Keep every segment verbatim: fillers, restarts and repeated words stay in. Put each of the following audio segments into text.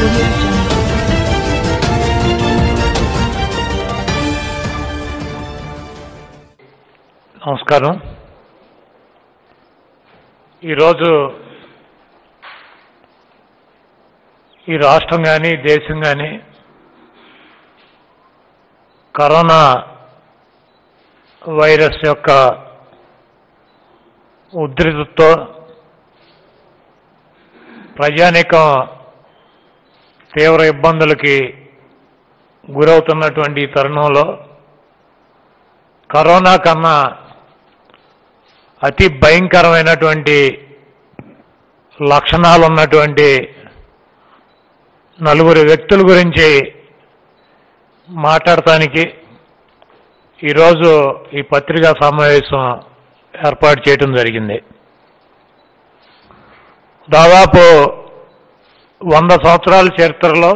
audio jungle. నమస్కారం. ఈరోజు ఈ రాష్ట్రం కానీ దేశం కానీ కరోనా వైరస్ యొక్క ఉధృతితో ప్రజానీకం తీవ్ర ఇబ్బందులకి గురవుతున్నటువంటి ఈ తరుణంలో కరోనా కన్నా అతి భయంకరమైనటువంటి లక్షణాలు ఉన్నటువంటి నలుగురు వ్యక్తుల గురించి మాట్లాడటానికి ఈరోజు ఈ పత్రికా సమావేశం ఏర్పాటు చేయడం జరిగింది. దాదాపు వంద సంవత్సరాల చరిత్రలో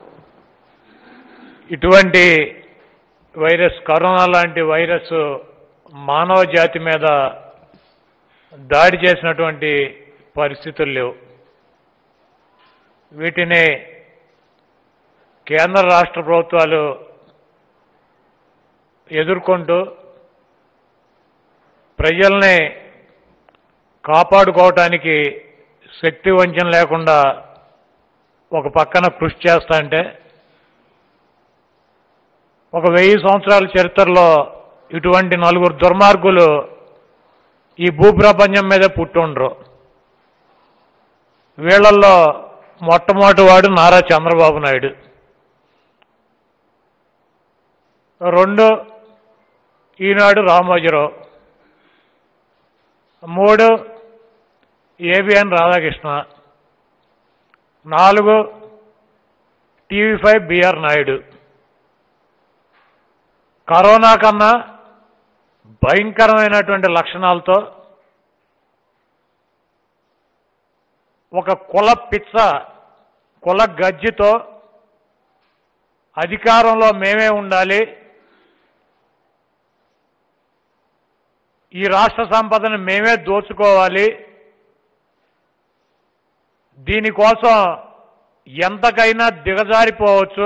ఇటువంటి వైరస్, కరోనా లాంటి వైరస్ మానవ జాతి మీద దాడి చేసినటువంటి పరిస్థితులు లేవు. వీటిని కేంద్ర రాష్ట్ర ప్రభుత్వాలు ఎదుర్కొంటూ ప్రజల్ని కాపాడుకోవటానికి శక్తి వంచన లేకుండా ఒక పక్కన కృషి చేస్తా అంటే, ఒక వెయ్యి సంవత్సరాల చరిత్రలో ఇటువంటి నలుగురు దుర్మార్గులు ఈ భూప్రపంచం మీద పుట్టుండ్రు. వీళ్లలో మొట్టమొదటి వాడు నారా చంద్రబాబు నాయుడు, రెండు ఈనాడు రామోజీరావు, మూడు ఏబిఎన్ రాధాకృష్ణ, నాలుగు TV five BR Naidu. Corona కన్నా భయంకరమైనటువంటి లక్షణాలతో ఒక కుల పిచ్చ, కుల గజ్జితో అధికారంలో మేమే ఉండాలి, ఈ రాష్ట్ర సంపదను మేమే దోచుకోవాలి, దీనికోసం ఎంతకైనా దిగజారిపోవచ్చు,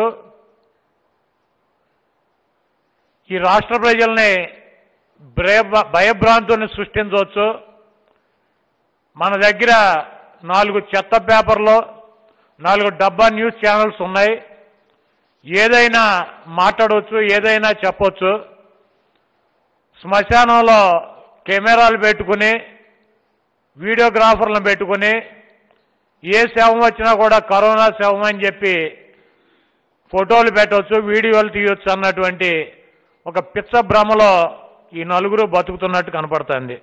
ఈ రాష్ట్ర ప్రజల్ని భయభ్రాంతుల్ని సృష్టించవచ్చు, మన దగ్గర నాలుగు చెత్త పేపర్లు, నాలుగు డబ్బా న్యూస్ ఛానల్స్ ఉన్నాయి, ఏదైనా మాట్లాడవచ్చు, ఏదైనా చెప్పొచ్చు, శ్మశానంలో కెమెరాలు పెట్టుకుని వీడియోగ్రాఫర్లను పెట్టుకుని ఏ శవం వచ్చినా కూడా కరోనా శవం అని చెప్పి ఫోటోలు పెట్టవచ్చు, వీడియోలు తీయవచ్చు అన్నటువంటి ఒక పిచ్చ భ్రమలో ఈ నలుగురు బతుకుతున్నట్టు కనపడుతుంది.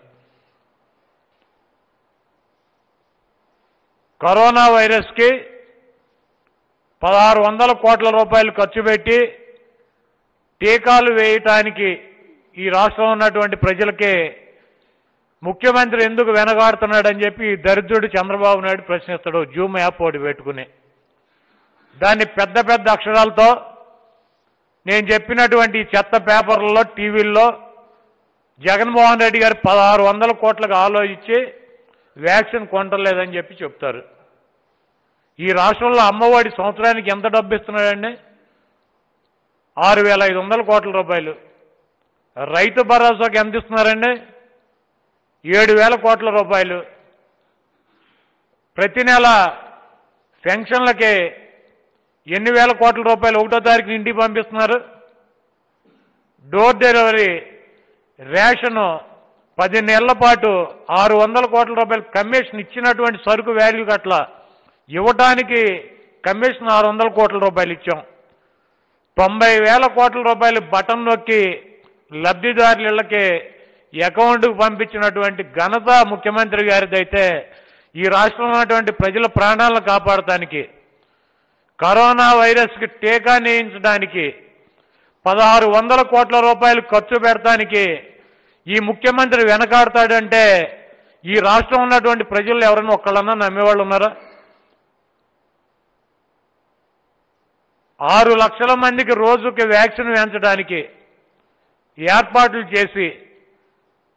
కరోనా వైరస్కి పదహారు వందల కోట్ల రూపాయలు ఖర్చు పెట్టి టీకాలు వేయటానికి ఈ రాష్ట్రంలో ఉన్నటువంటి ప్రజలకే ముఖ్యమంత్రి ఎందుకు వెనగాడుతున్నాడని చెప్పి ఈ దరిద్రుడు చంద్రబాబు నాయుడు ప్రశ్నిస్తాడు, జూమ్ యాప్ ఒకటి పెట్టుకుని. దాన్ని పెద్ద పెద్ద అక్షరాలతో నేను చెప్పినటువంటి చెత్త పేపర్లలో, టీవీల్లో జగన్మోహన్ రెడ్డి గారు పదహారు వందల కోట్లకు ఆలోచించి వ్యాక్సిన్ కొనలేదని చెప్పి చెప్తారు. ఈ రాష్ట్రంలో అమ్మఒడి సంవత్సరానికి ఎంత డబ్బు ఇస్తున్నాడండి? ఆరు వేల ఐదు వందల కోట్ల రూపాయలు. రైతు భరోసాకి ఎంత ఇస్తున్నారండి? ఏడు వేల కోట్ల రూపాయలు. ప్రతి నెల పెన్షన్లకి ఎన్ని వేల కోట్ల రూపాయలు ఒకటో తారీఖు ఇంటికి పంపిస్తున్నారు. డోర్ డెలివరీ రేషను పది నెలల పాటు ఆరు వందల కోట్ల రూపాయలు కమిషన్ ఇచ్చినటువంటి సరుకు వాల్యూ అట్లా ఇవ్వటానికి కమిషన్ ఆరు వందల కోట్ల రూపాయలు ఇచ్చాం. తొంభై వేల కోట్ల రూపాయలు బటన్ నొక్కి లబ్ధిదారులకి అకౌంట్కు పంపించినటువంటి ఘనత ముఖ్యమంత్రి గారిదైతే, ఈ రాష్ట్రంలో ఉన్నటువంటి ప్రజల ప్రాణాలను కాపాడటానికి, కరోనా వైరస్కి టీకా వేయించడానికి పదహారు వందల కోట్ల రూపాయలు ఖర్చు పెడతానికి ఈ ముఖ్యమంత్రి వెనకాడతాడంటే ఈ రాష్ట్రంలో ఉన్నటువంటి ప్రజలు ఎవరైనా ఒక్కళ్ళన్నా నమ్మేవాళ్ళు ఉన్నారా? ఆరు లక్షల మందికి రోజుకి వ్యాక్సిన్ వేయించడానికి ఏర్పాట్లు చేసి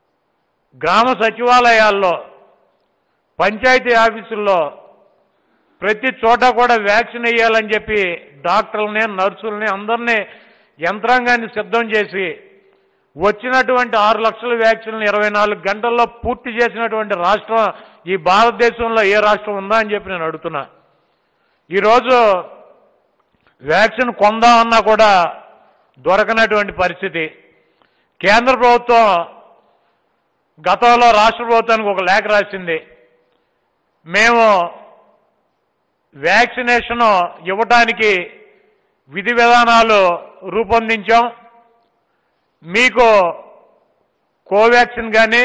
గ్రామ సచివాలయాల్లో, పంచాయతీ ఆఫీసుల్లో ప్రతి చోట కూడా వ్యాక్సిన్ వేయాలని చెప్పి డాక్టర్లని నర్సుల్ని అందరినీ యంత్రాంగాన్ని సిద్ధం చేసి వచ్చినటువంటి ఆరు లక్షల వ్యాక్సిన్లు ఇరవై నాలుగు గంటల్లో పూర్తి చేసినటువంటి రాష్ట్రం ఈ భారతదేశంలో ఏ రాష్ట్రం ఉందా అని చెప్పి నేను అడుగుతున్నా. ఈరోజు వ్యాక్సిన్ కొందామన్నా కూడా దొరకనటువంటి పరిస్థితి. కేంద్ర ప్రభుత్వం గతంలో రాష్ట్ర ప్రభుత్వానికి ఒక లేఖ రాసింది. మేము వ్యాక్సినేషన్ ఇవ్వటానికి విధి విధానాలు రూపొందించాం. మీకు కోవాక్సిన్ కానీ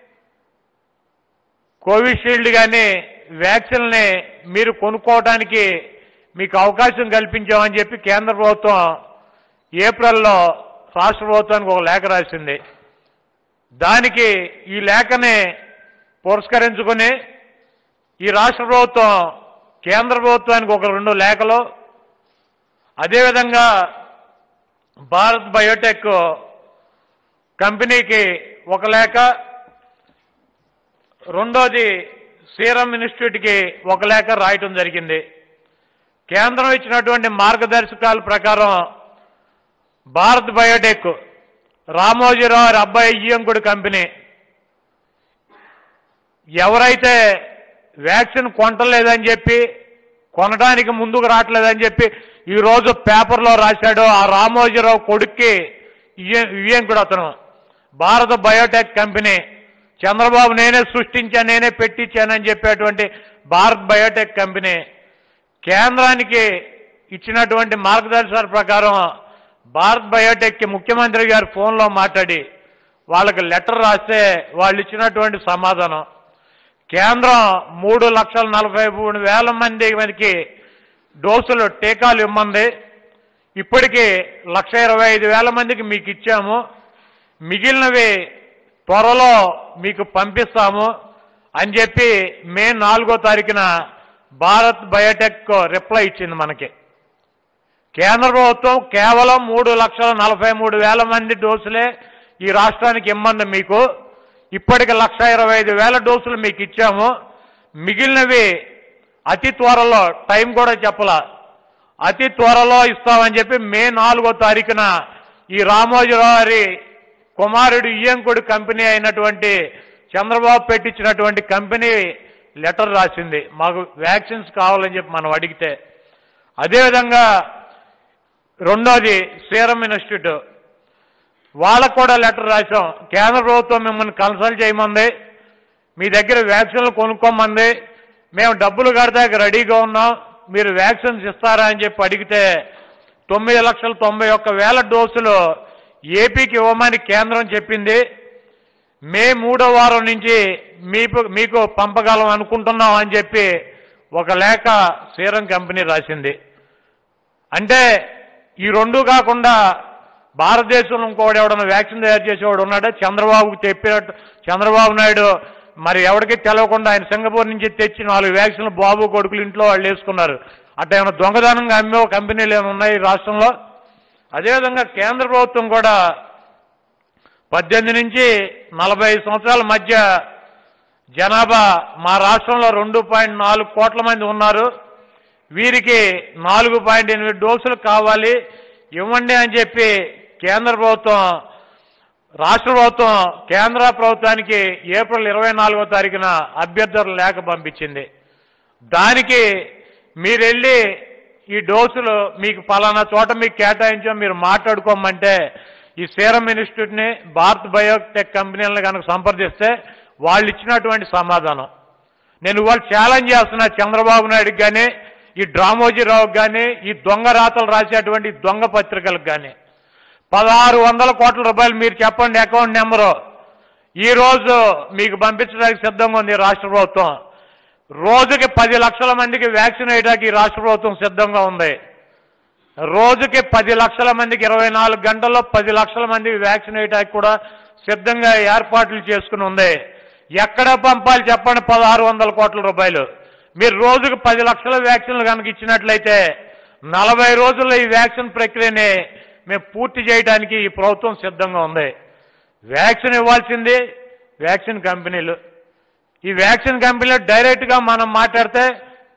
కోవిషీల్డ్ కానీ వ్యాక్సిన్ని మీరు కొనుక్కోవడానికి మీకు అవకాశం కల్పించామని చెప్పి కేంద్ర ప్రభుత్వం ఏప్రిల్లో రాష్ట్ర ప్రభుత్వానికి ఒక లేఖ రాసింది. దానికి ఈ లేఖని పురస్కరించుకొని ఈ రాష్ట్ర ప్రభుత్వం కేంద్ర ప్రభుత్వానికి ఒక రెండు లేఖలు, అదేవిధంగా భారత్ బయోటెక్ కంపెనీకి ఒక లేఖ, రెండోది సీరం ఇన్స్టిట్యూట్కి ఒక లేఖ రాయటం జరిగింది. కేంద్రం ఇచ్చినటువంటి మార్గదర్శకాల ప్రకారం భారత్ బయోటెక్ రామోజీరావు అబ్బాయి ఇయ్యంకుడి కంపెనీ ఎవరైతే వ్యాక్సిన్ కొనలేదని చెప్పి కొనడానికి ముందుకు రావట్లేదని చెప్పి ఈరోజు పేపర్లో రాశాడో ఆ రామోజీరావు కొడుక్కి ఇయ్యంకుడు అతను. భారత బయోటెక్ కంపెనీ చంద్రబాబు నేనే సృష్టించాను నేనే పెట్టించానని చెప్పేటువంటి భారత్ బయోటెక్ కంపెనీ కేంద్రానికి ఇచ్చినటువంటి మార్గదర్శకాల ప్రకారం భారత్ బయోటెక్కి ముఖ్యమంత్రి గారు ఫోన్లో మాట్లాడి వాళ్ళకి లెటర్ రాస్తే వాళ్ళు ఇచ్చినటువంటి సమాధానం, కేంద్రం మూడు లక్షల నలభై మూడు వేల మంది మనకి డోసులు టీకాలు ఇమ్మంది. ఇప్పటికీ లక్ష ఇరవై ఐదు వేల మందికి మీకు ఇచ్చాము, మిగిలినవి త్వరలో మీకు పంపిస్తాము అని చెప్పి మే నాలుగో తారీఖున భారత్ బయోటెక్ రిప్లై ఇచ్చింది మనకి. కేంద్ర ప్రభుత్వం కేవలం మూడు లక్షల నలభై మూడు వేల మంది డోసులే ఈ రాష్ట్రానికి ఇమ్మంది మీకు, ఇప్పటికి లక్ష ఇరవై ఐదు వేల డోసులు మీకు ఇచ్చాము, మిగిలినవి అతి త్వరలో, టైం కూడా చెప్పలా, అతి త్వరలో ఇస్తామని చెప్పి మే నాలుగో తారీఖున ఈ రామోజీరావు కుమారుడు ఇయ్యంకుడి కంపెనీ అయినటువంటి చంద్రబాబు పెట్టించినటువంటి కంపెనీ లెటర్ రాసింది మాకు వ్యాక్సిన్స్ కావాలని చెప్పి మనం అడిగితే. అదేవిధంగా రెండోది సీరం ఇన్స్టిట్యూట్ వాళ్ళకు కూడా లెటర్ రాసాం. కేంద్ర ప్రభుత్వం మిమ్మల్ని కన్సల్ట్ చేయమంది, మీ దగ్గర వ్యాక్సిన్లు కొనుక్కోమంది, మేము డబ్బులు కడతాక రెడీగా ఉన్నాం, మీరు వ్యాక్సిన్స్ ఇస్తారా అని చెప్పి అడిగితే తొమ్మిది లక్షల తొంభై ఒక్క వేల డోసులు ఏపీకి ఇవ్వమని కేంద్రం చెప్పింది. మే మూడో వారం నుంచి మీకు మీకు పంపగలం అనుకుంటున్నాం అని చెప్పి ఒక లేఖ సీరం కంపెనీ రాసింది. అంటే ఈ రెండు కాకుండా భారతదేశంలో ఇంకోటి ఎవడన్నా వ్యాక్సిన్ తయారు చేసేవాడు ఉన్నాడు. చంద్రబాబుకు చెప్పినట్టు చంద్రబాబు నాయుడు మరి ఎవరికి తెలవకుండా ఆయన సింగపూర్ నుంచి తెచ్చి నాలుగు వ్యాక్సిన్లు బాబు కొడుకులు ఇంట్లో వాళ్ళు వేసుకున్నారు. అట్లా ఏమైనా దొంగదనంగా అమ్మే కంపెనీలు ఏమైనా ఉన్నాయి రాష్ట్రంలో? అదేవిధంగా కేంద్ర ప్రభుత్వం కూడా పద్దెనిమిది నుంచి నలభై ఐదు సంవత్సరాల మధ్య జనాభా మా రాష్ట్రంలో రెండు పాయింట్ నాలుగు కోట్ల మంది ఉన్నారు, వీరికి నాలుగు పాయింట్ ఎనిమిది డోసులు కావాలి ఇవ్వండి అని చెప్పి కేంద్ర ప్రభుత్వం రాష్ట్ర ప్రభుత్వం కేంద్ర ప్రభుత్వానికి ఏప్రిల్ ఇరవై నాలుగో తారీఖున అభ్యర్థుల లేఖ పంపించింది. దానికి మీరు వెళ్ళి ఈ డోసులు మీకు పలానా చోట మీకు కేటాయించాం మీరు మాట్లాడుకోమంటే ఈ సీరం ఇన్స్టిట్యూట్ని భారత్ బయోటెక్ కంపెనీలను కనుక సంప్రదిస్తే వాళ్ళు ఇచ్చినటువంటి సమాధానం నేను ఇవాళ ఛాలెంజ్ చేస్తున్నా చంద్రబాబు నాయుడుకి కానీ ఈ డ్రామోజీరావుకి కానీ ఈ దొంగ రాతలు రాసేటువంటి దొంగ పత్రికలకు కానీ పదహారు వందల కోట్ల రూపాయలు మీరు చెప్పండి అకౌంట్ నెంబరు ఈరోజు మీకు పంపించడానికి సిద్ధంగా ఉంది రాష్ట్ర ప్రభుత్వం. రోజుకి పది లక్షల మందికి వ్యాక్సిన్ వేయడానికి రాష్ట్ర ప్రభుత్వం సిద్ధంగా ఉంది. రోజుకి పది లక్షల మందికి ఇరవై నాలుగు గంటల్లో పది లక్షల మందికి వ్యాక్సిన్ వేయడానికి కూడా సిద్ధంగా ఏర్పాట్లు చేసుకుని ఉంది. ఎక్కడ పంపాలి చెప్పండి పదహారు వందల కోట్ల రూపాయలు. మీరు రోజుకు పది లక్షల వ్యాక్సిన్లు కనుక ఇచ్చినట్లయితే నలభై రోజుల్లో ఈ వ్యాక్సిన్ ప్రక్రియని మేము పూర్తి చేయడానికి ఈ ప్రభుత్వం సిద్ధంగా ఉంది. వ్యాక్సిన్ ఇవ్వాల్సింది వ్యాక్సిన్ కంపెనీలు. ఈ వ్యాక్సిన్ కంపెనీలు డైరెక్ట్గా మనం మాట్లాడితే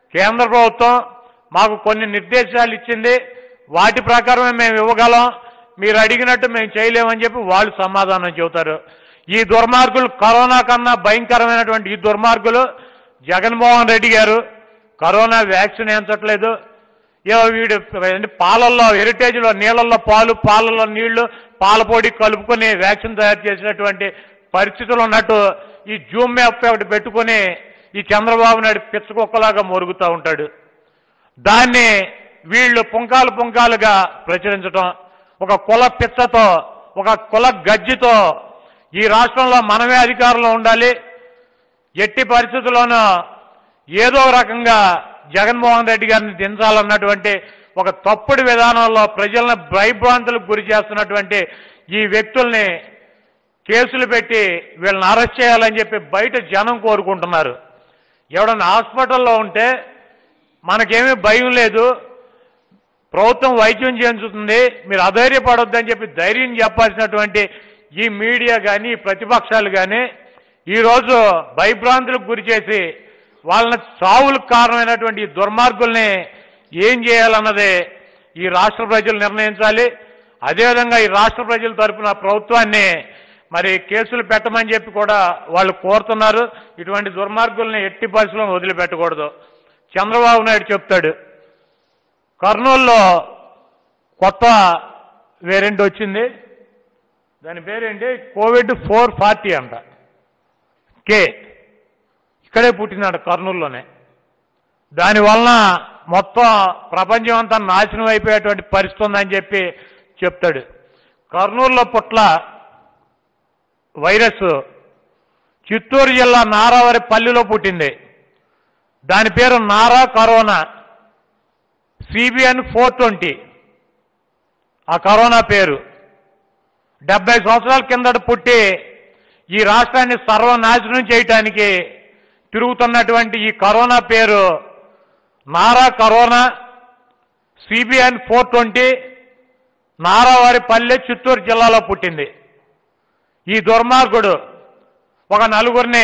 కేంద్ర ప్రభుత్వం మాకు కొన్ని నిర్దేశాలు ఇచ్చింది, వాటి ప్రకారమే మేము ఇవ్వగలం, మీరు అడిగినట్టు మేము చేయలేమని చెప్పి వాళ్ళు సమాధానం చెబుతారు. ఈ దుర్మార్గులు, కరోనా కన్నా భయంకరమైనటువంటి ఈ దుర్మార్గులు జగన్మోహన్ రెడ్డి గారు కరోనా వ్యాక్సిన్ వేయించట్లేదు. ఏవో వీడు పాలల్లో, హెరిటేజ్లో నీళ్ళల్లో పాలు, పాలల్లో నీళ్లు, పాల పొడి కలుపుకొని వ్యాక్సిన్ తయారు చేసినటువంటి పరిస్థితులు ఉన్నట్టు ఈ జూమ్ యాప్ ఒకటి పెట్టుకుని ఈ చంద్రబాబు నాయుడు పిచ్చకుక్కలాగా మొరుగుతూ ఉంటాడు. దాన్ని వీళ్ళు పుంకాలు పుంకాలుగా ప్రచురించడం, ఒక కుల పిచ్చతో, ఒక కుల గజ్జితో ఈ రాష్ట్రంలో మనమే అధికారంలో ఉండాలి, ఎట్టి పరిస్థితుల్లోనూ ఏదో రకంగా జగన్మోహన్ రెడ్డి గారిని దించాలన్నటువంటి ఒక తప్పుడు విధానంలో ప్రజలను భయభ్రాంతులకు గురి చేస్తున్నటువంటి ఈ వ్యక్తుల్ని కేసులు పెట్టి వీళ్ళని అరెస్ట్ చేయాలని చెప్పి బయట జనం కోరుకుంటున్నారు. ఎవడన్నా హాస్పిటల్లో ఉంటే మనకేమీ భయం లేదు, ప్రభుత్వం వైద్యం చేయించుతుంది, మీరు అధైర్యపడొద్దని చెప్పి ధైర్యం చెప్పాల్సినటువంటి ఈ మీడియా కానీ, ప్రతిపక్షాలు కానీ ఈరోజు భయభ్రాంతులకు గురి చేసి వాళ్ళని చావులకు కారణమైనటువంటి ఈ దుర్మార్గుల్ని ఏం చేయాలన్నదే ఈ రాష్ట్ర ప్రజలు నిర్ణయించాలి. అదేవిధంగా ఈ రాష్ట్ర ప్రజల తరఫున ప్రభుత్వాన్ని మరి కేసులు పెట్టమని చెప్పి కూడా వాళ్ళు కోరుతున్నారు. ఇటువంటి దుర్మార్గుల్ని ఎట్టి పరిస్థితుల్లో వదిలిపెట్టకూడదు. చంద్రబాబు నాయుడు చెప్తాడు, కర్నూలులో కొత్త వేరియంట్ వచ్చింది, దాని పేరేంటి, కోవిడ్ ఫోర్ ఫార్టీ అంట, కే, ఇక్కడే పుట్టిందంట కర్నూలులోనే. దానివలన మొత్తం ప్రపంచం అంతా నాశనం అయిపోయేటువంటి పరిస్థితి ఉందని చెప్పి చెప్తాడు. కర్నూలులో పుట్ల వైరస్ చిత్తూరు జిల్లా నారావారి పల్లిలో పుట్టింది. దాని పేరు Nara corona, CBN four twenty ఆ కరోనా పేరు. డెబ్బై సంవత్సరాల కిందట పుట్టి ఈ రాష్ట్రాన్ని సర్వనాశనం చేయటానికి తిరుగుతున్నటువంటి ఈ కరోనా పేరు Nara corona, CBN four twenty, నారావారి పల్లె, చిత్తూరు జిల్లాలో పుట్టింది. ఈ దుర్మార్గుడు ఒక నలుగురిని,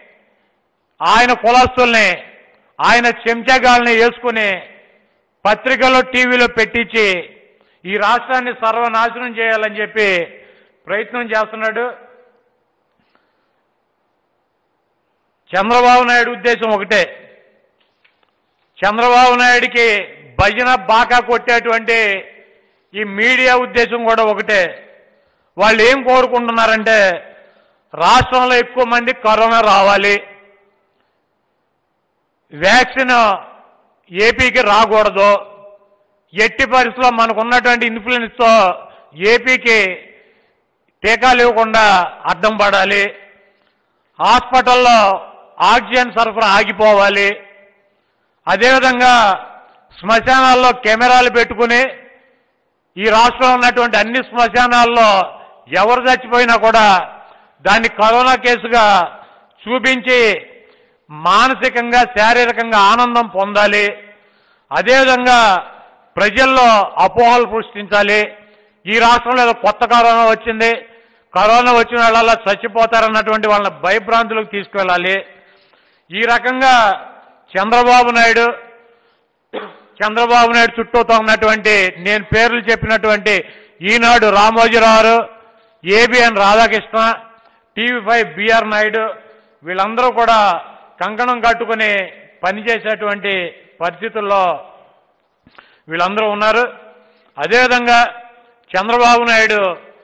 ఆయన కులస్తుల్ని, ఆయన చెంచాగాల్ని వేసుకుని పత్రికల్లో, టీవీలో పెట్టించి ఈ రాష్ట్రాన్ని సర్వనాశనం చేయాలని చెప్పి ప్రయత్నం చేస్తున్నాడు. చంద్రబాబు నాయుడు ఉద్దేశం ఒకటే, చంద్రబాబు నాయుడికి భజన బాకా కొట్టేటువంటి ఈ మీడియా ఉద్దేశం కూడా ఒకటే. వాళ్ళు ఏం కోరుకుంటున్నారంటే రాష్ట్రంలో ఎక్కువ మంది కరోనా రావాలి, వ్యాక్సిన్ ఏపీకి రాకూడదు, ఎట్టి పరిస్థితుల్లో మనకు ఉన్నటువంటి ఇన్ఫ్లుయెన్స్తో ఏపీకి టీకాలు ఇవ్వకుండా అడ్డం పడాలి, హాస్పిటల్లో ఆక్సిజన్ సరఫరా ఆగిపోవాలి, అదేవిధంగా శ్మశానాల్లో కెమెరాలు పెట్టుకుని ఈ రాష్ట్రంలో ఉన్నటువంటి అన్ని శ్మశానాల్లో ఎవరు చచ్చిపోయినా కూడా దాన్ని కరోనా కేసుగా చూపించి మానసికంగా, శారీరకంగా ఆనందం పొందాలి, అదేవిధంగా ప్రజల్లో అపోహలు సృష్టించాలి. ఈ రాష్ట్రంలో ఏదో కొత్త కరోనా వచ్చింది, కరోనా వచ్చిన వాళ్ళ చచ్చిపోతారన్నటువంటి వాళ్ళని భయభ్రాంతులకు తీసుకువెళ్ళాలి. ఈ రకంగా చంద్రబాబు నాయుడు చంద్రబాబు నాయుడు చుట్టూతో ఉన్నటువంటి, నేను పేర్లు చెప్పినటువంటి Eenadu Ramoji Rao, ABN Radhakrishna, TV five BR Naidu, వీళ్ళందరూ కూడా కంకణం కట్టుకుని పనిచేసేటువంటి పరిస్థితుల్లో వీళ్ళందరూ ఉన్నారు. అదేవిధంగా చంద్రబాబు నాయుడు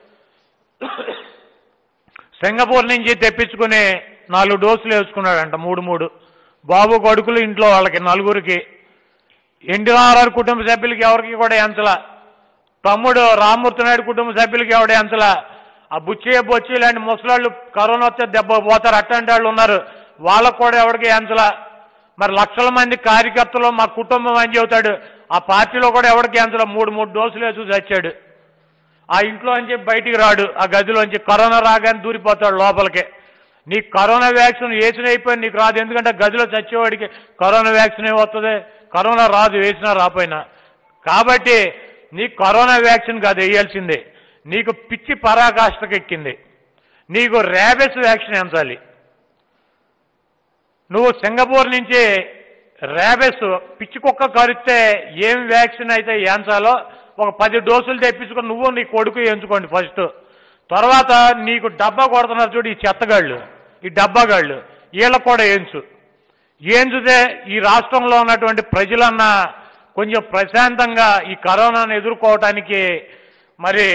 సింగపూర్ నుంచి తెప్పించుకుని నాలుగు డోసులు వేసుకున్నాడంట, మూడు మూడు బాబు కొడుకులు ఇంట్లో వాళ్ళకి నలుగురికి. ఎన్టీఆర్ కుటుంబ సభ్యులకి ఎవరికి కూడా ఎంచల, తమ్ముడు రామ్మూర్తి నాయుడు కుటుంబ సభ్యులకి ఎవడ ఎంచల. ఆ బుచ్చయ్య బొచ్చి ఇలాంటి ముసలాళ్ళు కరోనా వచ్చే దెబ్బ పోతారు, అట్లాంటి వాళ్ళు ఉన్నారు, వాళ్ళకు కూడా ఎవరికి ఎంచల. మరి లక్షల మంది కార్యకర్తలు మా కుటుంబం అని చెబుతాడు, ఆ పార్టీలో కూడా ఎవరికి ఎంచల, మూడు మూడు డోసులు వేసి చచ్చాడు. ఆ ఇంట్లో నుంచి బయటికి రాడు, ఆ గదిలోంచి కరోనా రాగానే దూరిపోతాడు లోపలికి. నీకు కరోనా వ్యాక్సిన్ వేసిన అయిపోయి నీకు రాదు, ఎందుకంటే గదిలో చచ్చేవాడికి కరోనా వ్యాక్సిన్ ఏమవుతుంది, కరోనా రాదు వేసినా రాపోయినా. కాబట్టి నీకు కరోనా వ్యాక్సిన్ కాదు వేయాల్సిందే, నీకు పిచ్చి పరాకాష్ఠకు ఎక్కింది, నీకు ర్యాబిస్ వ్యాక్సిన్ ఎంచాలి. నువ్వు సింగపూర్ నుంచి ర్యాబెస్ పిచ్చి కుక్క కరిస్తే ఏం వ్యాక్సిన్ అయితే ఏంచాలో ఒక పది డోసులు తెప్పించుకొని నువ్వు నీ కొడుకు ఎంచుకోండి ఫస్ట్. తర్వాత నీకు డబ్బా కొడుతున్నారు చూడు ఈ చెత్తగాళ్ళు, ఈ డబ్బాగాళ్ళు, వీళ్ళకు కూడా ఏంచు. ఏంచుతే ఈ రాష్ట్రంలో ఉన్నటువంటి ప్రజలన్నా కొంచెం ప్రశాంతంగా ఈ కరోనాను ఎదుర్కోవటానికి మరి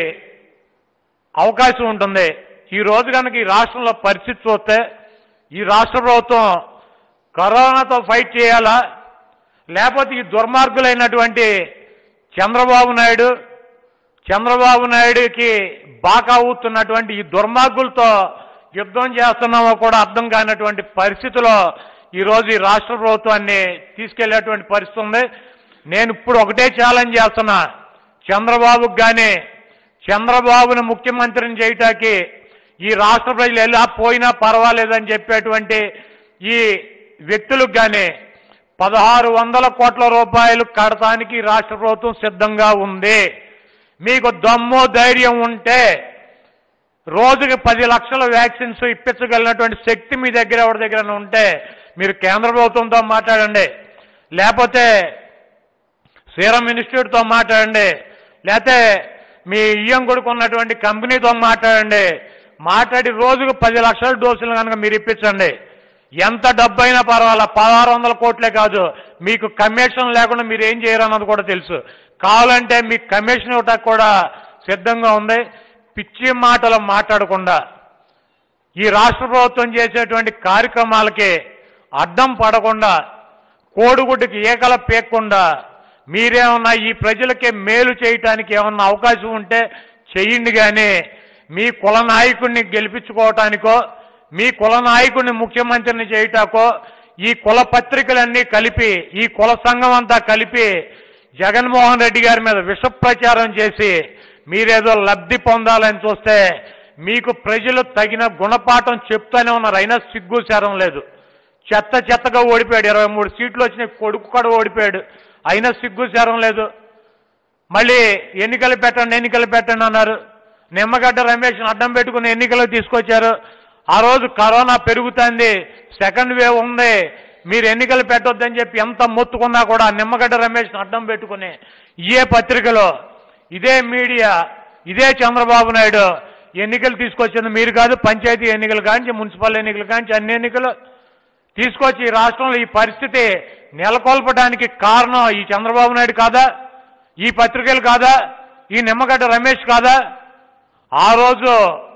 అవకాశం ఉంటుంది. ఈ రోజు కనుక ఈ రాష్ట్రంలో పరిస్థితి చూస్తే ఈ రాష్ట్ర ప్రభుత్వం కరోనాతో ఫైట్ చేయాలా, లేకపోతే ఈ దుర్మార్గులైనటువంటి చంద్రబాబు నాయుడు చంద్రబాబు నాయుడికి బాకా ఊతున్నటువంటి ఈ దుర్మార్గులతో యుద్ధం చేస్తున్నామో కూడా అర్థం కానటువంటి పరిస్థితిలో ఈరోజు ఈ రాష్ట్ర ప్రభుత్వాన్ని తీసుకెళ్లేటువంటి పరిస్థితి ఉంది. నేను ఇప్పుడు ఒకటే ఛాలెంజ్ చేస్తున్నా, చంద్రబాబుకి కానీ చంద్రబాబును ముఖ్యమంత్రిని చేయటానికి ఈ రాష్ట్ర ప్రజలు ఎలా పోయినా పర్వాలేదని చెప్పేటువంటి ఈ వ్యక్తులకు కానీ పదహారు వందల కోట్ల రూపాయలు కడతానికి రాష్ట్ర ప్రభుత్వం సిద్ధంగా ఉంది. మీకు దమ్ము ధైర్యం ఉంటే రోజుకి పది లక్షల వ్యాక్సిన్స్ ఇప్పించగలిగినటువంటి శక్తి మీ దగ్గర ఎవరి దగ్గర ఉంటే మీరు కేంద్ర ప్రభుత్వంతో మాట్లాడండి, లేకపోతే సీరం ఇన్స్టిట్యూట్తో మాట్లాడండి, లేకపోతే మీ ఇయ్యం కొడుకు ఉన్నటువంటి కంపెనీతో మాట్లాడండి. మాట్లాడి రోజుకు పది లక్షల డోసులు కనుక మీరు ఇప్పించండి. ఎంత డబ్బు అయినా పర్వాలా, పదహారు వందల కోట్లే కాదు, మీకు కమిషన్ లేకుండా మీరు ఏం చేయరన్నది కూడా తెలుసు. కావాలంటే మీకు కమిషన్ ఇవ్వటానికి కూడా సిద్ధంగా ఉంది. పిచ్చి మాటలు మాట్లాడకుండా ఈ రాష్ట్ర ప్రభుత్వం చేసేటువంటి కార్యక్రమాలకి అడ్డం పడకుండా, కోడిగుడ్డుకి ఏకల పేక్కుండా మీరేమన్నా ఈ ప్రజలకే మేలు చేయటానికి ఏమన్నా అవకాశం ఉంటే చెయ్యండి. కానీ మీ కుల నాయకుడిని గెలిపించుకోవటానికో, మీ కుల నాయకుడిని ముఖ్యమంత్రిని చేయటాకో, ఈ కుల పత్రికలన్నీ కలిపి, ఈ కుల సంఘం అంతా కలిపి జగన్మోహన్ రెడ్డి గారి మీద విష ప్రచారం చేసి మీరేదో లబ్ధి పొందాలని చూస్తే మీకు ప్రజలు తగిన గుణపాఠం చెప్తానే ఉన్నారు. అయినా సిగ్గు శరం లేదు. చెత్త చెత్తగా ఓడిపోయాడు, ఇరవై మూడు సీట్లు వచ్చినాయి, కొడుకు కూడా ఓడిపోయాడు, అయినా సిగ్గు శరం లేదు. మళ్ళీ ఎన్నికలు పెట్టండి ఎన్నికలు పెట్టండి అన్నారు. నిమ్మగడ్డ రమేష్ని అడ్డం పెట్టుకుని ఎన్నికలు తీసుకొచ్చారు. ఆ రోజు కరోనా పెరుగుతుంది, సెకండ్ వేవ్ ఉంది, మీరు ఎన్నికలు పెట్టొద్దని చెప్పి ఎంత మొత్తుకున్నా కూడా నిమ్మగడ్డ రమేష్ని అడ్డం పెట్టుకుని ఇదే పత్రికలో, ఇదే మీడియా, ఇదే చంద్రబాబు నాయుడు ఎన్నికలు తీసుకొచ్చింది మీరు కాదు. పంచాయతీ ఎన్నికలు కానించి, మున్సిపల్ ఎన్నికలు కానించి అన్ని ఎన్నికలు తీసుకొచ్చి ఈ రాష్ట్రంలో ఈ పరిస్థితి నెలకొల్పడానికి కారణం ఈ చంద్రబాబు నాయుడు కాదా? ఈ పత్రికలు కాదా? ఈ నిమ్మగడ్డ రమేష్ కాదా? ఆ రోజు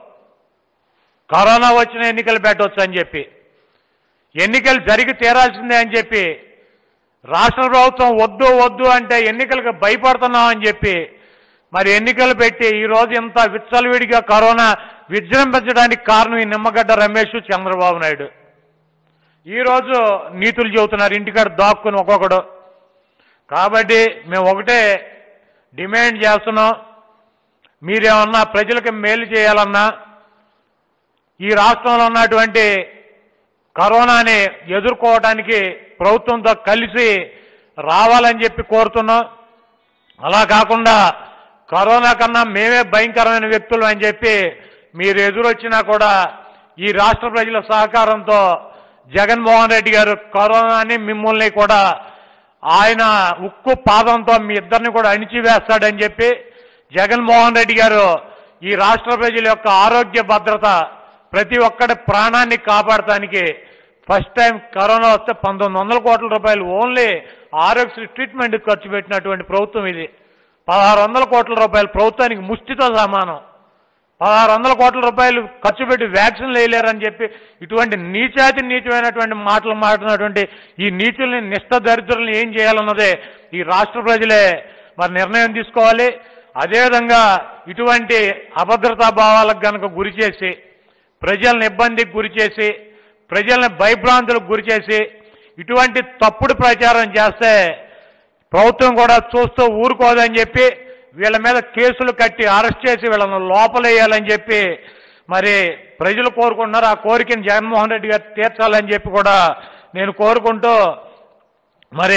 కరోనా వచ్చిన ఎన్నికలు పెట్టవచ్చు అని చెప్పి, ఎన్నికలు జరిగి తీరాల్సిందే అని చెప్పి, రాష్ట్ర ప్రభుత్వం వద్దు వద్దు అంటే ఎన్నికలకు భయపడుతున్నాం అని చెప్పి మరి ఎన్నికలు పెట్టి ఈరోజు ఇంత విచ్చలవిడిగా కరోనా విజృంభించడానికి కారణం ఈ నిమ్మగడ్డ రమేష్, చంద్రబాబు నాయుడు. ఈరోజు నీతులు చెబుతున్నారు ఇంటికాడ దాక్కుని ఒక్కొక్కడు. కాబట్టి మేము ఒకటే డిమాండ్ చేస్తున్నాం, మీరేమన్నా ప్రజలకు మేలు చేయాలన్నా ఈ రాష్ట్రంలో ఉన్నటువంటి కరోనాని ఎదుర్కోవడానికి ప్రభుత్వంతో కలిసి రావాలని చెప్పి కోరుతున్నాం. అలా కాకుండా కరోనా కన్నా మేమే భయంకరమైన వ్యక్తులు అని చెప్పి మీరు ఎదురొచ్చినా కూడా ఈ రాష్ట్ర ప్రజల సహకారంతో జగన్మోహన్ రెడ్డి గారు కరోనాని మిమ్మల్ని కూడా ఆయన ఉక్కు పాదంతో మీ ఇద్దరిని కూడా అణిచివేస్తాడని చెప్పి జగన్మోహన్ రెడ్డి గారు ఈ రాష్ట్ర ప్రజల యొక్క ఆరోగ్య భద్రత, ప్రతి ఒక్కడి ప్రాణాన్ని కాపాడటానికి ఫస్ట్ టైం కరోనా వస్తే పంతొమ్మిది వందల కోట్ల రూపాయలు ఓన్లీ ఆరోగ్య ట్రీట్మెంట్ ఖర్చు పెట్టినటువంటి ప్రభుత్వం ఇది. పదహారు వందల కోట్ల రూపాయలు ప్రభుత్వానికి ముష్టితో సమానం. పదహారు వందల కోట్ల రూపాయలు ఖర్చు పెట్టి వ్యాక్సిన్లు వేయలేరని చెప్పి ఇటువంటి నీచాతి నీచమైనటువంటి మాటలు మాట్లాడినటువంటి ఈ నీచుల్ని, నిష్ఠ దరిద్రుల్ని ఏం చేయాలన్నదే ఈ రాష్ట్ర ప్రజలే మరి నిర్ణయం తీసుకోవాలి. అదేవిధంగా ఇటువంటి అభద్రతా భావాలకు కనుక గురి చేసి, ప్రజలను ఇబ్బందికి గురి చేసి, ప్రజల్ని భయభ్రాంతులకు గురి చేసి ఇటువంటి తప్పుడు ప్రచారం చేస్తే ప్రభుత్వం కూడా చూస్తూ ఊరుకోదని చెప్పి వీళ్ళ మీద కేసులు కట్టి అరెస్ట్ చేసి వీళ్ళను లోపలేయాలని చెప్పి మరి ప్రజలు కోరుకుంటున్నారు. ఆ కోరికను జగన్మోహన్ రెడ్డి గారు తీర్చాలని చెప్పి కూడా నేను కోరుకుంటూ మరి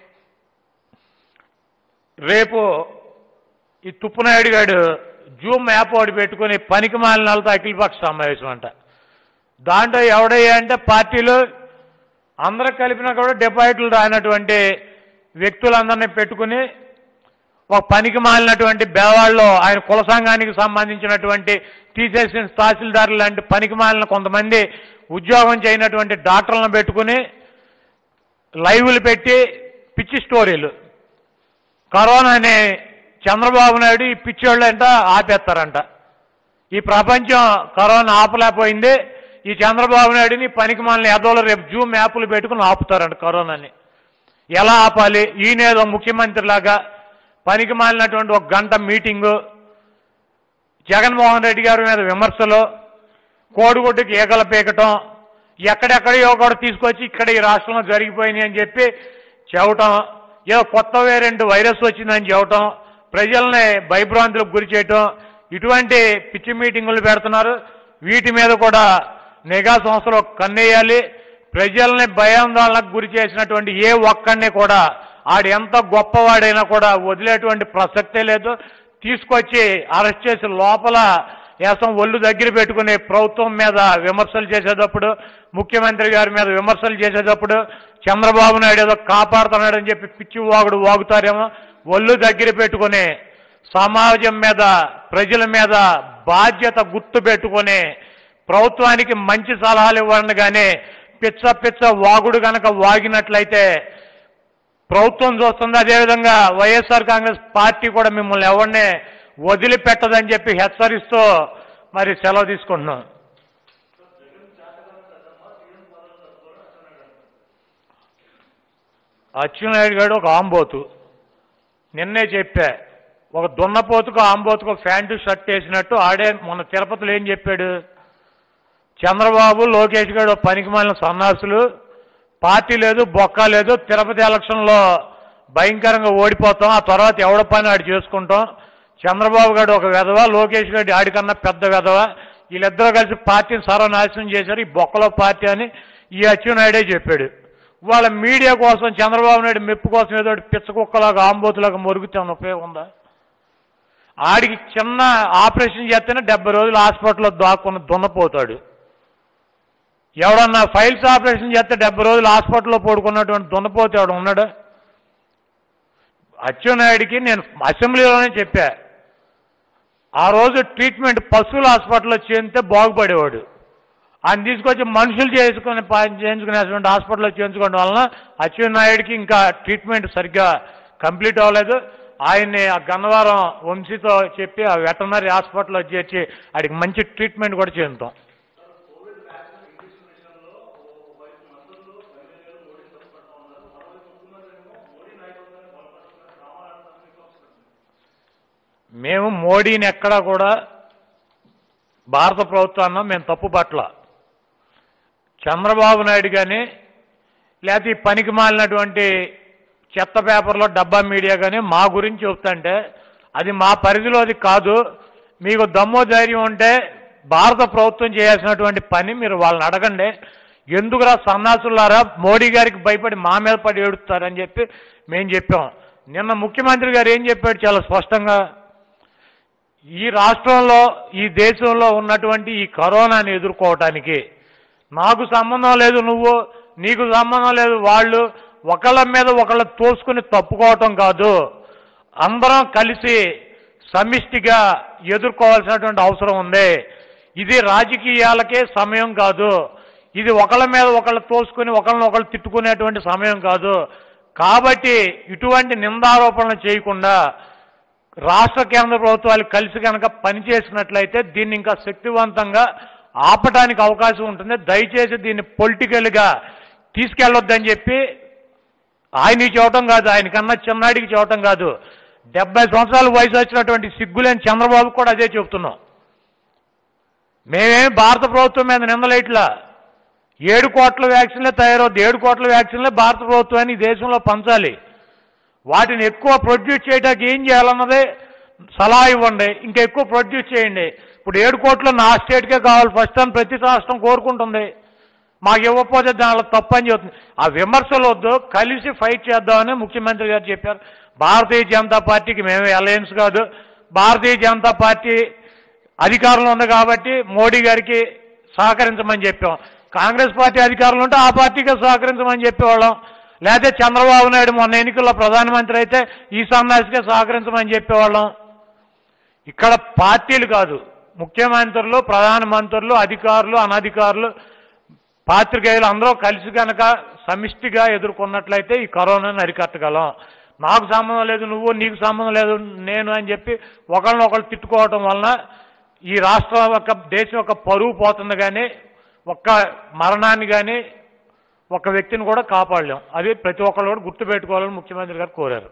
రేపు ఈ తుప్పునాయుడు గారు జూమ్ యాప్ ఒకటి పెట్టుకుని పనికి మాలినాలతో అఖిలపక్ష సమావేశం అంట. దాంట్లో ఎవడయ్యా అంటే పార్టీలు అందరూ కలిపినా కూడా డిపాజిట్లు రానటువంటి వ్యక్తులందరినీ పెట్టుకుని ఒక పనికి మాలినటువంటి బేవాళ్ళలో ఆయన కుల సంఘానికి సంబంధించినటువంటి తీసేసిన తహసీల్దారులు లాంటి పనికి మాలిన కొంతమంది ఉద్యోగం చేయనటువంటి డాక్టర్లను పెట్టుకుని లైవ్లు పెట్టి పిచ్చి స్టోరీలు కరోనాని చంద్రబాబు నాయుడు ఈ పిచ్చోళ్ళు అంట ఆపేస్తారంట. ఈ ప్రపంచం కరోనా ఆపలేకపోయింది, ఈ చంద్రబాబు నాయుడిని పనికి మాలిన ఎదోళ్ళు రేపు జూమ్ యాప్లు పెట్టుకుని ఆపుతారంట కరోనాని. ఎలా ఆపాలి? ఈయనేదో ముఖ్యమంత్రిలాగా పనికి మాలినటువంటి ఒక గంట మీటింగు, జగన్మోహన్ రెడ్డి గారి మీద విమర్శలు, కోడిగుడ్డుకి ఈగల పీకటం, ఎక్కడెక్కడో కూడా తీసుకొచ్చి ఇక్కడ ఈ రాష్ట్రంలో జరిగిపోయినాయి అని చెప్పి చెప్పటం, ఏదో కొత్త వేరియంట్ వైరస్ వచ్చిందని చెప్పటం, ప్రజల్ని భయభ్రాంతులకు గురి చేయటం, ఇటువంటి పిచ్చి మీటింగులు పెడుతున్నారు. వీటి మీద కూడా నిఘా సంస్థలు కన్నేయాలి. ప్రజల్ని భయాందోళనకు గురి చేసినటువంటి ఏ ఒక్కడిని కూడా ఆడు ఎంత గొప్పవాడైనా కూడా వదిలేటువంటి ప్రసక్తే లేదు. తీసుకొచ్చి అరెస్ట్ చేసి లోపల ఏసం ఒళ్ళు దగ్గర పెట్టుకుని ప్రభుత్వం మీద విమర్శలు చేసేటప్పుడు, ముఖ్యమంత్రి గారి మీద విమర్శలు చేసేటప్పుడు చంద్రబాబు నాయుడు ఏదో కాపాడుతున్నాడని చెప్పి పిచ్చి వాగుడు వాగుతారేమో. ఒళ్ళు దగ్గర పెట్టుకుని సమాజం మీద ప్రజల మీద బాధ్యత గుర్తు పెట్టుకుని ప్రభుత్వానికి మంచి సలహాలు ఇవ్వండి. కానీ పిచ్చ పిచ్చ వాగుడు కనుక వాగినట్లయితే ప్రభుత్వం చూస్తుంది. అదేవిధంగా వైఎస్ఆర్ కాంగ్రెస్ పార్టీ కూడా మిమ్మల్ని ఎవరిని వదిలిపెట్టదని చెప్పి హెచ్చరిస్తూ మరి సెలవు తీసుకుంటున్నాం. అచ్చెన్నాయుడు గారు ఒక ఆంబోతు, నిన్నే చెప్పా, ఒక దున్నపోతుకు ఆంబోతుకు ప్యాంటు షర్ట్ వేసినట్టు ఆడే మొన్న తిరుపతిలో ఏం చెప్పాడు? చంద్రబాబు లోకేష్ గారు పనికి మాలిన సన్నాసులు, పార్టీ లేదు బొక్క లేదు, తిరుపతి ఎలక్షన్లో భయంకరంగా ఓడిపోతాం, ఆ తర్వాత ఎవడ పని ఆడు చేసుకుంటాం, చంద్రబాబు గారు ఒక వెధవ, లోకేష్ గారు ఆడికన్నా పెద్ద వెధవ, వీళ్ళిద్దరూ కలిసి పార్టీని సర్వనాశనం చేశారు, ఈ బొక్కలో పార్టీ అని ఈ అచ్చెన్నాయుడే చెప్పాడు. వాళ్ళ మీడియా కోసం చంద్రబాబు నాయుడు మెప్పు కోసం ఏదో పిచ్చ కుక్కలాగా ఆంబోతులాగా మొరుగుతే ఉపయోగం ఉందా? ఆడికి చిన్న ఆపరేషన్ చేస్తేనే డెబ్బై రోజులు హాస్పిటల్లో దాక్కుని దున్నపోతాడు. ఎవడన్నా ఫైల్స్ ఆపరేషన్ చేస్తే డెబ్బై రోజులు హాస్పిటల్లో పడుకున్నటువంటి దున్నపోతే ఎవడు ఉన్నాడు? అచ్చెన్నాయుడికి నేను అసెంబ్లీలోనే చెప్పా, ఆ రోజు ట్రీట్మెంట్ పశువుల హాస్పిటల్లో చేస్తే బాగుపడేవాడు. ఆయన తీసుకొచ్చి మనుషులు చేసుకుని చేయించుకునేటువంటి హాస్పిటల్లో చేయించుకోవడం వలన అచ్చెన్నాయుడికి ఇంకా ట్రీట్మెంట్ సరిగ్గా కంప్లీట్ అవ్వలేదు. ఆయన్ని ఆ గన్నవరం వంశీతో చెప్పి ఆ వెటర్నరీ హాస్పిటల్లో చేర్చి ఆడికి మంచి ట్రీట్మెంట్ కూడా చేస్తాం. మేము మోడీని ఎక్కడా కూడా భారత ప్రభుత్వాన్ని మేము తప్పు పట్ల, చంద్రబాబు నాయుడు కానీ లేకపోతే ఈ పనికి మాలినటువంటి చెత్త పేపర్లో డబ్బా మీడియా కానీ మా గురించి చెప్తుంటే అది మా పరిధిలోది కాదు. మీకు దమ్మో ధైర్యం ఉంటే భారత ప్రభుత్వం చేయాల్సినటువంటి పని మీరు వాళ్ళని అడగండి. ఎందుకురా సన్నాసులారా మోడీ గారికి భయపడి మా మీద పడి ఏడుస్తారని చెప్పి మేము చెప్పాం. నిన్న ముఖ్యమంత్రి గారు ఏం చెప్పాడు చాలా స్పష్టంగా, ఈ రాష్ట్రంలో ఈ దేశంలో ఉన్నటువంటి ఈ కరోనాని ఎదుర్కోవటానికి నాకు సంబంధం లేదు, నువ్వు నీకు సంబంధం లేదు, వాళ్ళు ఒకళ్ళ మీద ఒకళ్ళ తోసుకుని తప్పుకోవటం కాదు, అందరం కలిసి సమిష్టిగా ఎదుర్కోవాల్సినటువంటి అవసరం ఉంది. ఇది రాజకీయాలకే సమయం కాదు, ఇది ఒకళ్ళ మీద ఒకళ్ళు తోసుకుని ఒకళ్ళని ఒకళ్ళు తిట్టుకునేటువంటి సమయం కాదు. కాబట్టి ఇటువంటి నిందారోపణలు చేయకుండా రాష్ట్ర కేంద్ర ప్రభుత్వాలు కలిసి కనుక పనిచేసినట్లయితే దీన్ని ఇంకా శక్తివంతంగా ఆపటానికి అవకాశం ఉంటుంది. దయచేసి దీన్ని పొలిటికల్గా తీసుకెళ్ళొద్దని చెప్పి ఆయనకి చెప్పటం కాదు, ఆయనకన్నా చిన్నాడికి చెప్పటం కాదు, డెబ్బై సంవత్సరాల వయసు వచ్చినటువంటి సిగ్గులేని చంద్రబాబు కూడా అదే చెప్తున్నాం. మేమేమి భారత ప్రభుత్వం మీద నిందలేట్లా, ఏడు కోట్ల వ్యాక్సిన్లే తయారవుద్ది, ఏడు కోట్ల వ్యాక్సిన్లే భారత ప్రభుత్వాన్ని ఈ దేశంలో పంచాలి. వాటిని ఎక్కువ ప్రొడ్యూస్ చేయడానికి ఏం చేయాలన్నదే సలహా ఇవ్వండి, ఇంకా ఎక్కువ ప్రొడ్యూస్ చేయండి. ఇప్పుడు ఏడు కోట్లు నా స్టేట్కే కావాలి ఫస్ట్ అని ప్రతి రాష్ట్రం కోరుకుంటుంది, మాకు ఇవ్వకపోతే దానిలో తప్పు అని చెప్తుంది. ఆ విమర్శలు వద్దు, కలిసి ఫైట్ చేద్దామని ముఖ్యమంత్రి గారు చెప్పారు. భారతీయ జనతా పార్టీకి మేమే అలయన్స్ కాదు, భారతీయ జనతా పార్టీ అధికారంలో ఉంది కాబట్టి మోడీ గారికి సహకరించమని చెప్పాం. కాంగ్రెస్ పార్టీ అధికారంలో ఉంటే ఆ పార్టీకి సహకరించమని చెప్పేవాళ్ళం. లేకపోతే చంద్రబాబు నాయుడు మొన్న ఎన్నికల్లో ప్రధానమంత్రి అయితే ఈ సన్నాసికే సహకరించమని చెప్పేవాళ్ళం. ఇక్కడ పార్టీలు కాదు, ముఖ్యమంత్రులు, ప్రధానమంత్రులు, అధికారులు, అనధికారులు, పాత్రికేయులు అందరూ కలిసి కనుక సమిష్టిగా ఎదుర్కొన్నట్లయితే ఈ కరోనాను అరికట్టగలం. నాకు సంబంధం లేదు, నువ్వు నీకు సంబంధం లేదు, నేను అని చెప్పి ఒకళ్ళనొకళ్ళు తిట్టుకోవటం వలన ఈ రాష్ట్రం యొక్క దేశం యొక్క పరువు పోతుంది, కానీ ఒక్క మరణాన్ని కానీ ఒక వ్యక్తిని కూడా కాపాడలేం. అది ప్రతి ఒక్కళ్ళు కూడా గుర్తుపెట్టుకోవాలని ముఖ్యమంత్రి గారు కోరారు.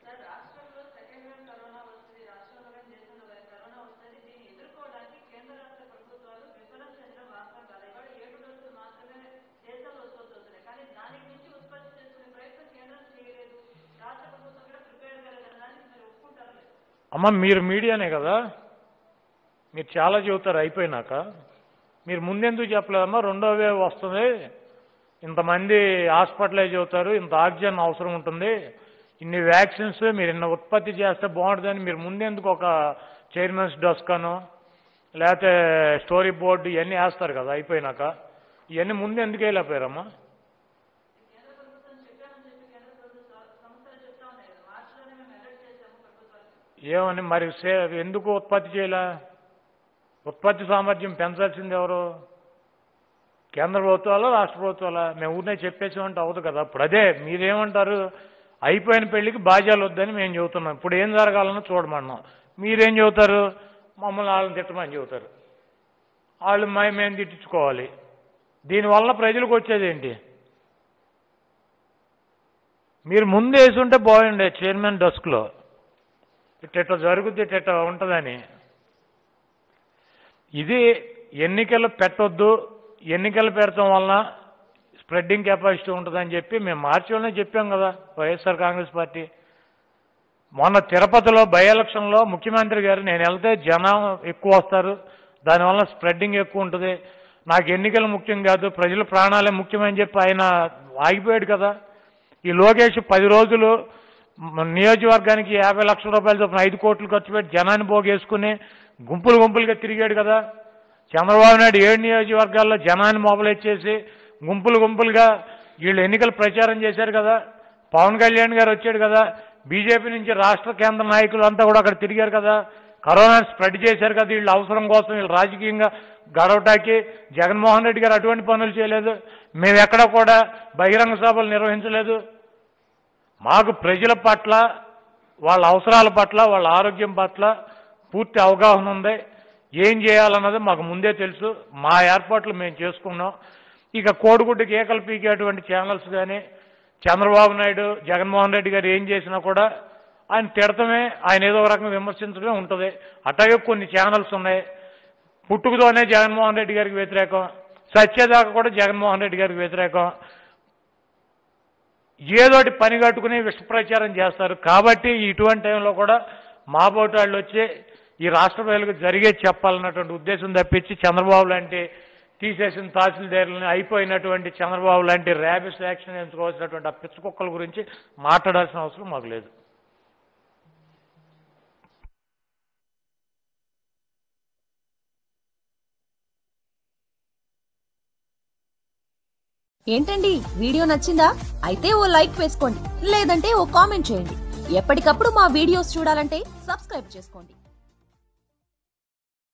అమ్మ, మీరు మీడియానే కదా, మీరు చాలా చెబుతారు అయిపోయినాక. మీరు ముందెందుకు చెప్పలేదమ్మా రెండో వేవ్ వస్తుంది, ఇంతమంది హాస్పిటలైజ్ అవుతారు, ఇంత ఆక్సిజన్ అవసరం ఉంటుంది, ఇన్ని వ్యాక్సిన్స్ మీరు ఇన్న ఉత్పత్తి చేస్తే బాగుంటుందని మీరు ముందెందుకు ఒక చైర్మన్స్ డెస్క్ అను లేకపోతే స్టోరీ బోర్డు ఇవన్నీ వేస్తారు కదా అయిపోయినాక, ఇవన్నీ ముందు ఎందుకు వెళ్ళిపోయారమ్మా? ఏమని మరి సే ఎందుకు ఉత్పత్తి చేయలే? ఉత్పత్తి సామర్థ్యం పెంచాల్సింది ఎవరు? కేంద్ర ప్రభుత్వాలా రాష్ట్ర ప్రభుత్వాలా? మేము ఊరినే చెప్పేసామంటే అవ్వదు కదా. ఇప్పుడు అదే మీరేమంటారు, అయిపోయిన పెళ్లికి బాధ్యాలు వద్దని మేము చెబుతున్నాం, ఇప్పుడు ఏం జరగాలన్నా చూడమన్నాం. మీరేం చెబుతారు, మమ్మల్ని వాళ్ళని తిట్టమని చెబుతారు, వాళ్ళు మేము తిట్టించుకోవాలి. దీనివల్ల ప్రజలకు వచ్చేది ఏంటి? మీరు ముందు వేసి ఉంటే బాగుండే చైర్మన్ డెస్క్లో, ఇట్ట జరుగుద్ది ఇట్ట ఉంటుందని. ఇది ఎన్నికలు పెట్టొద్దు, ఎన్నికలు పెడతాం వలన స్ప్రెడ్డింగ్ కెపాసిటీ ఉంటుందని చెప్పి మేము మార్చిలోనే చెప్పాం కదా వైఎస్ఆర్ కాంగ్రెస్ పార్టీ. మొన్న తిరుపతిలో బై ఎలక్షన్లో ముఖ్యమంత్రి గారు నేను వెళ్తే జనం ఎక్కువ వస్తారు, దానివల్ల స్ప్రెడ్డింగ్ ఎక్కువ ఉంటుంది, నాకు ఎన్నికలు ముఖ్యం కాదు ప్రజల ప్రాణాలే ముఖ్యమని చెప్పి ఆయన ఆగిపోయాడు కదా. ఈ లోకేష్ పది రోజులు నియోజకవర్గానికి యాభై లక్షల రూపాయల చొప్పున ఐదు కోట్లు ఖర్చు పెట్టి జనాన్ని పోగేసుకుని గుంపులు గుంపులుగా తిరిగాడు కదా. చంద్రబాబు నాయుడు ఏడు నియోజకవర్గాల్లో జనాన్ని మొబలైజ్ చేసి గుంపులు గుంపులుగా వీళ్ళు ఎన్నికల ప్రచారం చేశారు కదా. పవన్ కళ్యాణ్ గారు వచ్చాడు కదా, బీజేపీ నుంచి రాష్ట్ర కేంద్ర నాయకులు అంతా కూడా అక్కడ తిరిగారు కదా, కరోనా స్ప్రెడ్ చేశారు కదా వీళ్ళ అవసరం కోసం, వీళ్ళు రాజకీయంగా గడవటానికి. జగన్మోహన్ రెడ్డి గారు అటువంటి పనులు చేయలేదు, మేము ఎక్కడ కూడా బహిరంగ సభలు నిర్వహించలేదు. మాకు ప్రజల పట్ల, వాళ్ళ అవసరాల పట్ల, వాళ్ళ ఆరోగ్యం పట్ల పూర్తి అవగాహన ఉంది. ఏం చేయాలన్నది మాకు ముందే తెలుసు, మా ఏర్పాట్లు మేము చేసుకున్నాం. ఇక కోడిగుడ్డుకి ఏకలు పీకేటువంటి ఛానల్స్ కానీ చంద్రబాబు నాయుడు జగన్మోహన్ రెడ్డి గారు ఏం చేసినా కూడా ఆయన తిడతమే, ఆయన ఏదో ఒక రకంగా విమర్శించడమే ఉంటుంది. అట్లాగే కొన్ని ఛానల్స్ ఉన్నాయి, పుట్టుకతోనే జగన్మోహన్ రెడ్డి గారికి వ్యతిరేకం, సత్యదాకా కూడా జగన్మోహన్ రెడ్డి గారికి వ్యతిరేకం, ఏదోటి పని కట్టుకుని విష ప్రచారం చేస్తారు. కాబట్టి ఇటువంటి టైంలో కూడా మా బోటాళ్ళు వచ్చి ఈ రాష్ట్ర ప్రజలకు జరిగేది చెప్పాలన్నటువంటి ఉద్దేశం తప్పించి చంద్రబాబు లాంటి తీసేసిన తహసీల్దారులని, అయిపోయినటువంటి చంద్రబాబు లాంటి ర్యాబిస్ యాక్షన్ ఎంచుకోవాల్సినటువంటి ఆ పిచ్చి కుక్కల గురించి మాట్లాడాల్సిన అవసరం మాకు లేదు. ఏంటండి వీడియో నచ్చిందా? అయితే ఓ లైక్ వేసుకోండి, లేదంటే ఓ కామెంట్ చేయండి. ఎప్పటికప్పుడు మా వీడియోస్ చూడాలంటే సబ్స్క్రైబ్ చేసుకోండి.